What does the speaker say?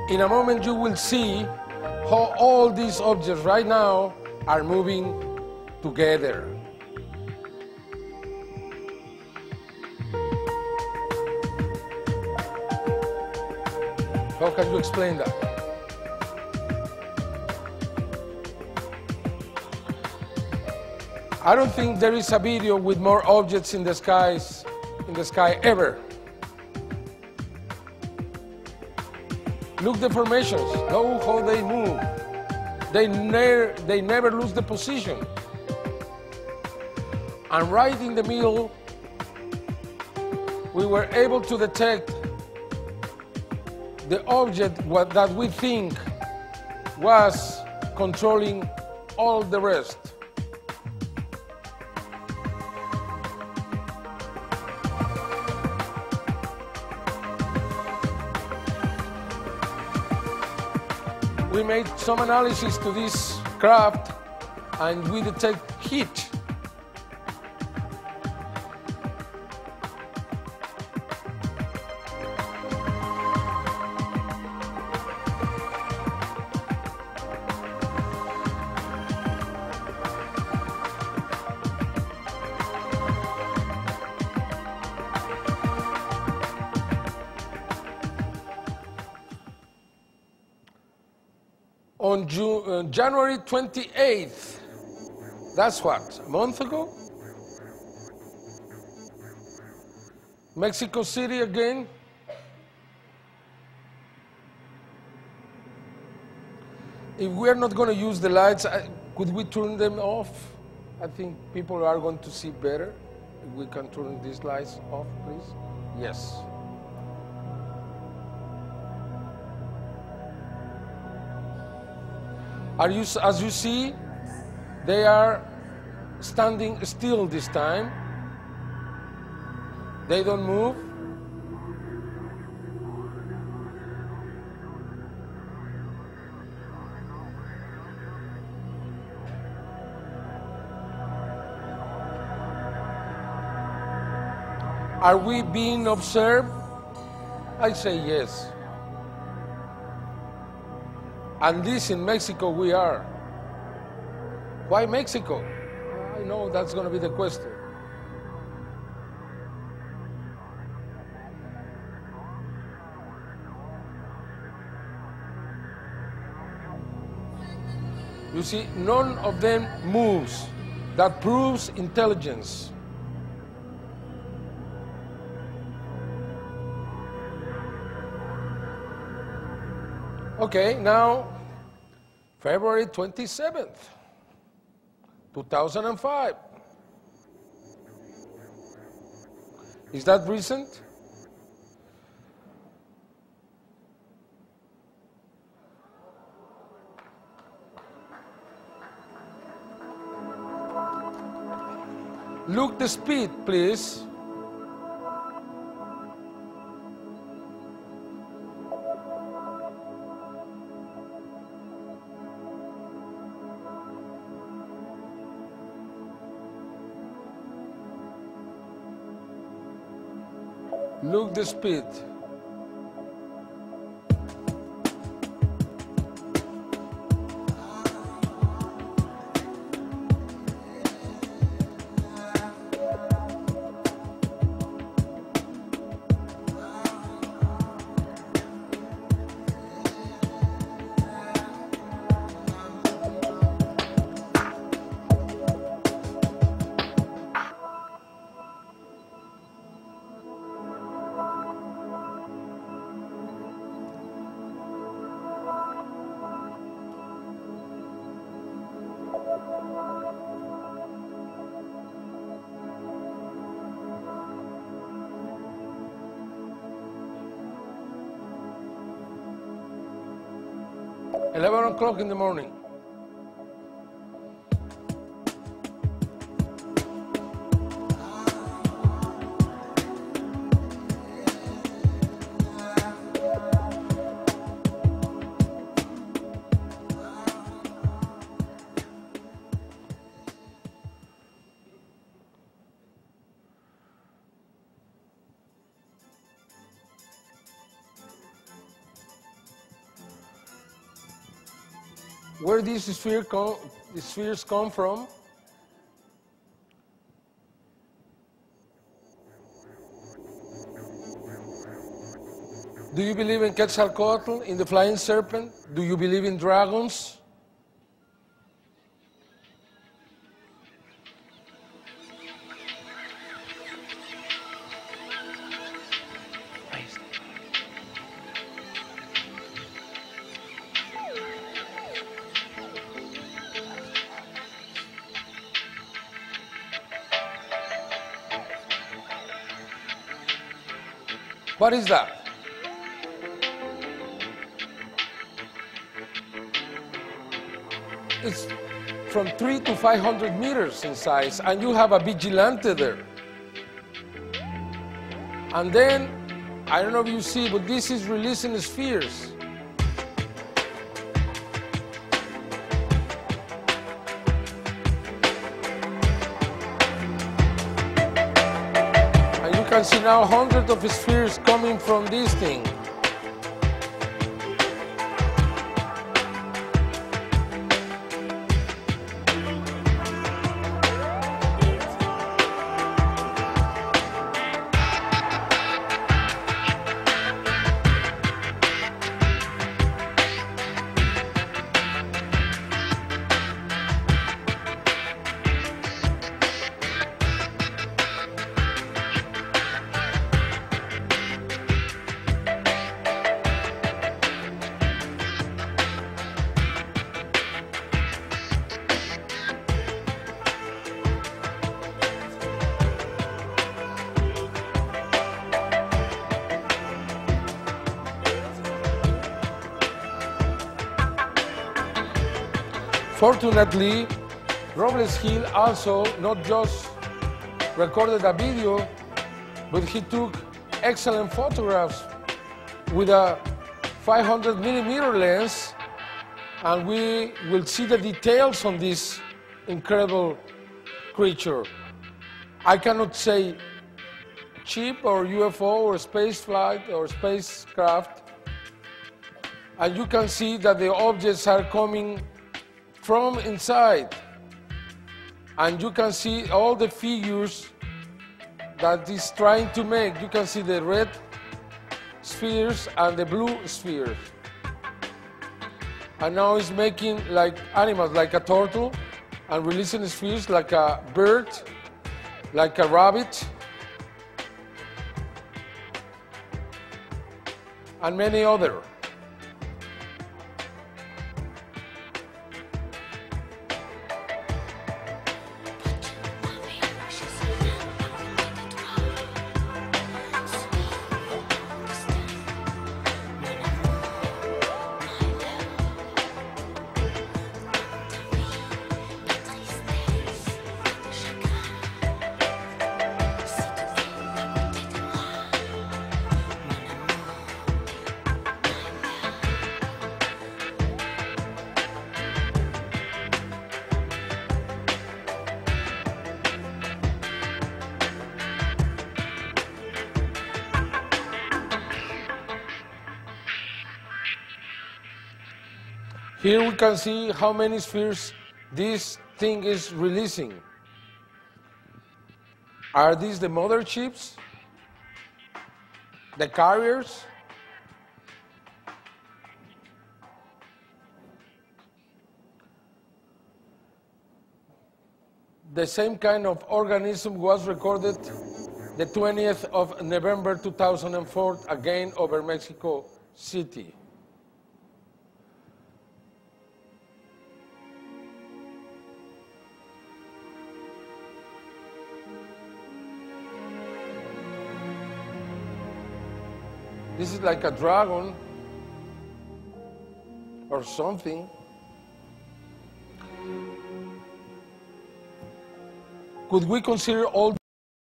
In a moment you will see how all these objects right now are moving together. How can you explain that? I don't think there is a video with more objects in the sky ever. Look the formations, look how they move. They never lose the position. And right in the middle, we were able to detect the object that we think was controlling all the rest. We made some analysis to this craft and we detect heat. On January 28th, that's what, a month ago? Mexico City again. If we're not going to use the lights, could we turn them off? I think people are going to see better. If we can turn these lights off, please. Yes. As you see, they are standing still this time. They don't move. Are we being observed? I say yes. At least in Mexico we are. Why Mexico? I know that's going to be the question. You see, none of them moves. That proves intelligence. Okay, now, February 27th, 2005. Is that recent? Look the speed, please. Look the speed. $11 o'clock in the morning. where these spheres come from. Do you believe in Quetzalcoatl, in the flying serpent? Do you believe in dragons? What is that? It's from 300 to 500 meters in size, and you have a vigilante there. And then, I don't know if you see, but this is releasing spheres. And you can see now hundreds of spheres coming from this thing. Fortunately, Robles Gil also not just recorded a video, but he took excellent photographs with a 500mm lens, and we will see the details on this incredible creature. I cannot say ship or UFO or space flight or spacecraft, and you can see that the objects are coming from inside, and you can see all the figures that it's trying to make. You can see the red spheres and the blue spheres, and now it's making like animals, like a turtle, and releasing spheres like a bird, like a rabbit, and many other. Here we can see how many spheres this thing is releasing. Are these the mother ships? The carriers? The same kind of organism was recorded the 20th of November 2004, again over Mexico City. This is like a dragon or something. Could we consider all